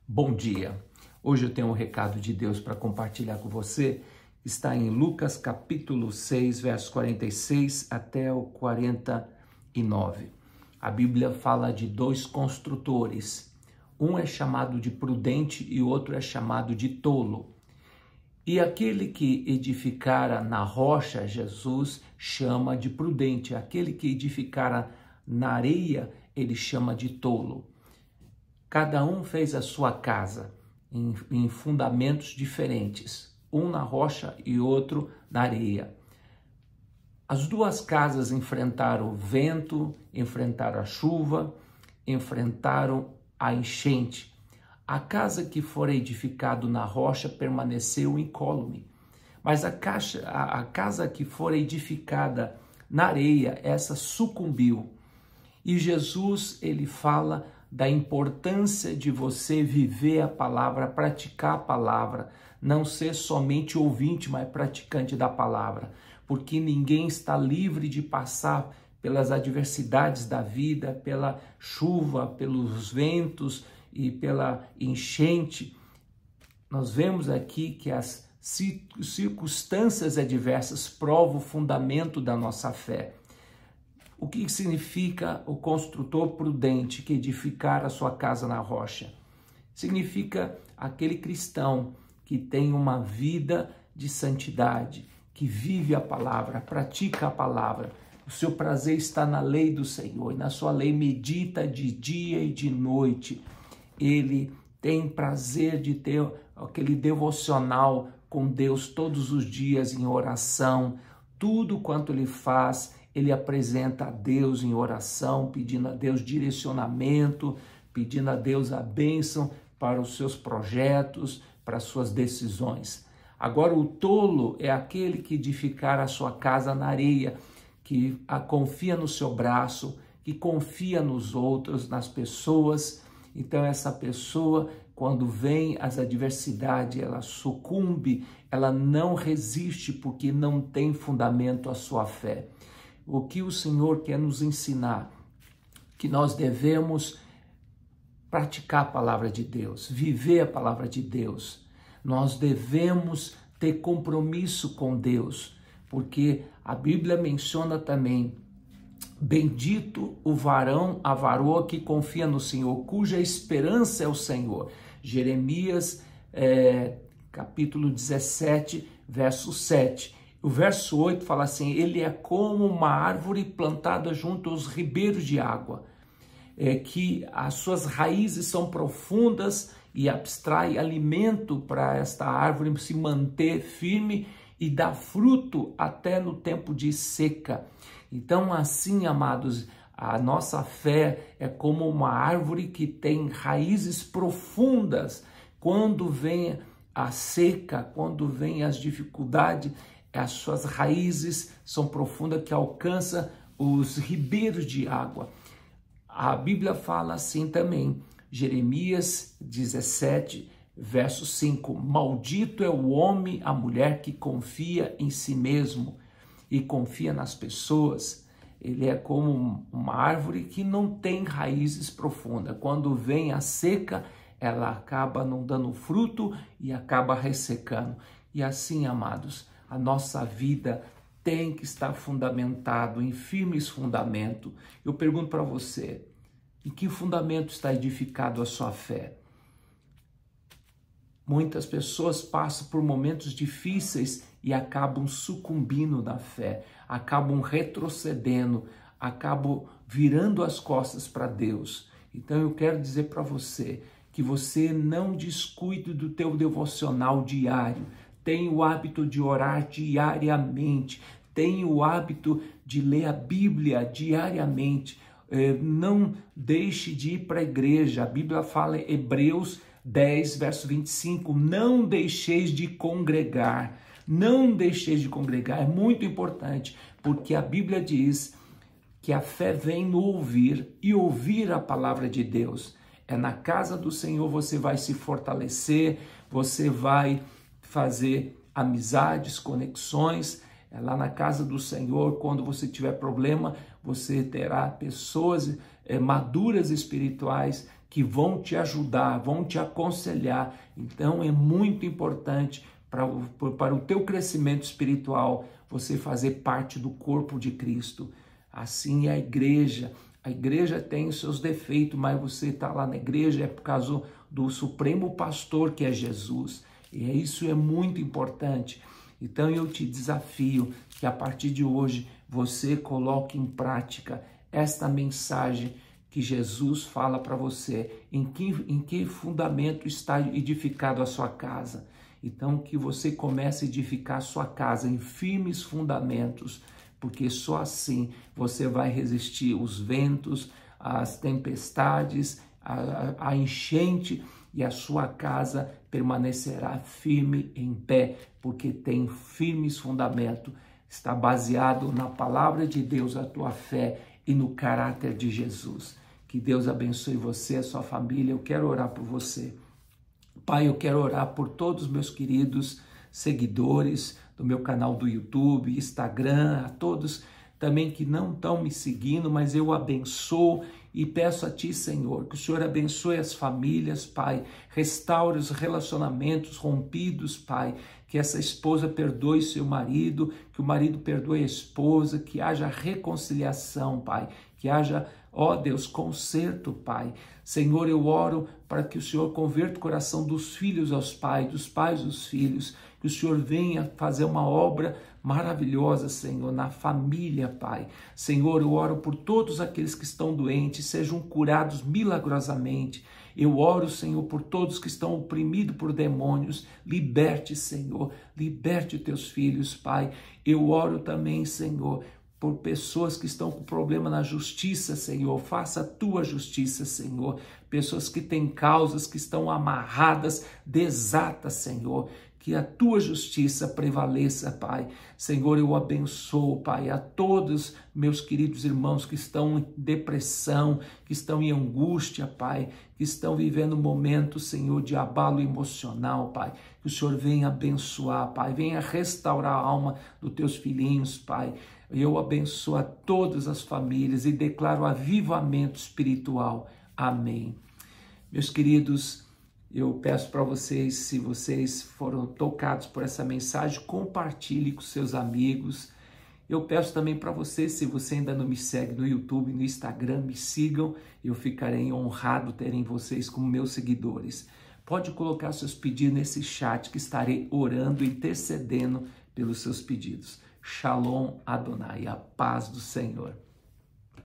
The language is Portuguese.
Bom dia! Hoje eu tenho um recado de Deus para compartilhar com você. Está em Lucas capítulo 6, versos 46 até o 49. A Bíblia fala de dois construtores. Um é chamado de prudente e o outro é chamado de tolo. E aquele que edificara na rocha, Jesus chama de prudente. Aquele que edificara na areia, ele chama de tolo. Cada um fez a sua casa em fundamentos diferentes, um na rocha e outro na areia. As duas casas enfrentaram o vento, enfrentaram a chuva, enfrentaram a enchente. A casa que fora edificada na rocha permaneceu incólume, mas a casa que fora edificada na areia, essa sucumbiu. E Jesus, ele fala da importância de você viver a palavra, praticar a palavra, não ser somente ouvinte, mas praticante da palavra, porque ninguém está livre de passar pelas adversidades da vida, pela chuva, pelos ventos e pela enchente. Nós vemos aqui que as circunstâncias adversas provam o fundamento da nossa fé. O que significa o construtor prudente que edificar a sua casa na rocha? Significa aquele cristão que tem uma vida de santidade, que vive a palavra, pratica a palavra. O seu prazer está na lei do Senhor, e na sua lei medita de dia e de noite. Ele tem prazer de ter aquele devocional com Deus todos os dias em oração. Tudo quanto ele faz, ele apresenta a Deus em oração, pedindo a Deus direcionamento, pedindo a Deus a bênção para os seus projetos, para as suas decisões. Agora, o tolo é aquele que edificar a sua casa na areia, que confia no seu braço, que confia nos outros, nas pessoas. Então, essa pessoa, quando vem as adversidades, ela sucumbe, ela não resiste porque não tem fundamento a sua fé. O que o Senhor quer nos ensinar? Que nós devemos praticar a palavra de Deus, viver a palavra de Deus. Nós devemos ter compromisso com Deus, porque a Bíblia menciona também: bendito o varão, a varoa que confia no Senhor, cuja esperança é o Senhor. Jeremias, capítulo 17, verso 7. O verso 8 fala assim: ele é como uma árvore plantada junto aos ribeiros de água, que as suas raízes são profundas e abstrai alimento para esta árvore se manter firme e dar fruto até no tempo de seca. Então, assim, amados, a nossa fé é como uma árvore que tem raízes profundas. Quando vem a seca, quando vem as dificuldades, as suas raízes são profundas, que alcançam os ribeiros de água. A Bíblia fala assim também, Jeremias 17, verso 5, maldito é o homem, a mulher que confia em si mesmo e confia nas pessoas. Ele é como uma árvore que não tem raízes profundas. Quando vem a seca, ela acaba não dando fruto e acaba ressecando. E assim, amados, a nossa vida tem que estar fundamentado em firmes fundamentos. Eu pergunto para você, em que fundamento está edificado a sua fé? Muitas pessoas passam por momentos difíceis e acabam sucumbindo na fé, acabam retrocedendo, acabam virando as costas para Deus. Então eu quero dizer para você que você não descuide do teu devocional diário. Tenha o hábito de orar diariamente, tenha o hábito de ler a Bíblia diariamente. Não deixe de ir para a igreja. A Bíblia fala em Hebreus 10, verso 25, não deixeis de congregar. Não deixeis de congregar, é muito importante, porque a Bíblia diz que a fé vem no ouvir e ouvir a palavra de Deus. É na casa do Senhor você vai se fortalecer, você vai fazer amizades, conexões. É lá na casa do Senhor, quando você tiver problema, você terá pessoas maduras espirituais que vão te ajudar, vão te aconselhar. Então é muito importante para o teu crescimento espiritual você fazer parte do corpo de Cristo. Assim é a igreja. A igreja tem os seus defeitos, mas você está lá na igreja é por causa do supremo pastor que é Jesus. E isso é muito importante. Então eu te desafio que a partir de hoje você coloque em prática esta mensagem que Jesus fala para você. Em que fundamento está edificado a sua casa? Então que você comece a edificar a sua casa em firmes fundamentos, porque só assim você vai resistir os ventos, as tempestades, a enchente, e a sua casa permanecerá firme em pé, porque tem firmes fundamentos. Está baseado na palavra de Deus, a tua fé e no caráter de Jesus. Que Deus abençoe você, a sua família. Eu quero orar por você. Pai, eu quero orar por todos os meus queridos seguidores do meu canal do YouTube, Instagram, a todos também que não estão me seguindo, mas eu abençoo e peço a Ti, Senhor, que o Senhor abençoe as famílias, Pai, restaure os relacionamentos rompidos, Pai, que essa esposa perdoe seu marido, que o marido perdoe a esposa, que haja reconciliação, Pai, que haja, ó Deus, conserto, Pai. Senhor, eu oro para que o Senhor converta o coração dos filhos aos pais, dos pais aos filhos, que o Senhor venha fazer uma obra maravilhosa, Senhor, na família, Pai. Senhor, eu oro por todos aqueles que estão doentes, sejam curados milagrosamente. Eu oro, Senhor, por todos que estão oprimidos por demônios. Liberte, Senhor, liberte teus filhos, Pai. Eu oro também, Senhor, por pessoas que estão com problema na justiça, Senhor. Faça a tua justiça, Senhor. Pessoas que têm causas que estão amarradas, desata, Senhor. Que a tua justiça prevaleça, Pai. Senhor, eu abençoo, Pai, a todos meus queridos irmãos que estão em depressão, que estão em angústia, Pai, que estão vivendo momentos, Senhor, de abalo emocional, Pai. Que o Senhor venha abençoar, Pai, venha restaurar a alma dos teus filhinhos, Pai. Eu abençoo a todas as famílias e declaro avivamento espiritual. Amém. Meus queridos, eu peço para vocês, se vocês foram tocados por essa mensagem, compartilhe com seus amigos. Eu peço também para vocês, se você ainda não me segue no YouTube, no Instagram, me sigam. Eu ficarei honrado terem vocês como meus seguidores. Pode colocar seus pedidos nesse chat que estarei orando, intercedendo pelos seus pedidos. Shalom Adonai, a paz do Senhor.